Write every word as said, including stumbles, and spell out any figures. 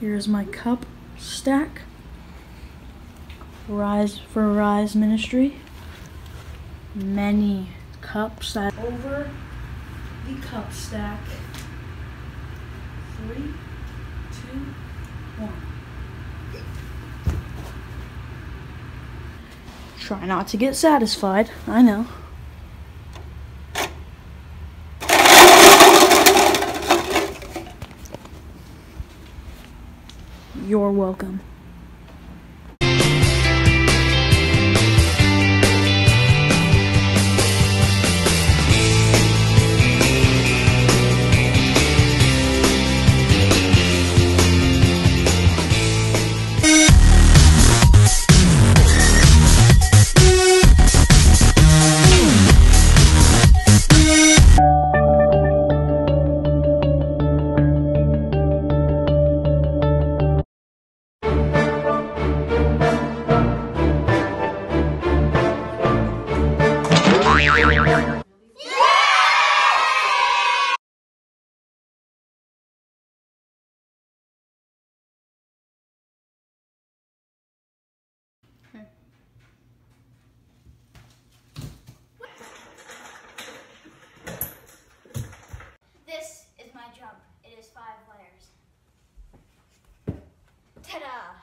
Here's my cup stack. Rise for Rise Ministry. Many cups that over the cup stack. Three, two, one. Try not to get satisfied, I know. You're welcome. This is my jump. It is five layers. Ta-da!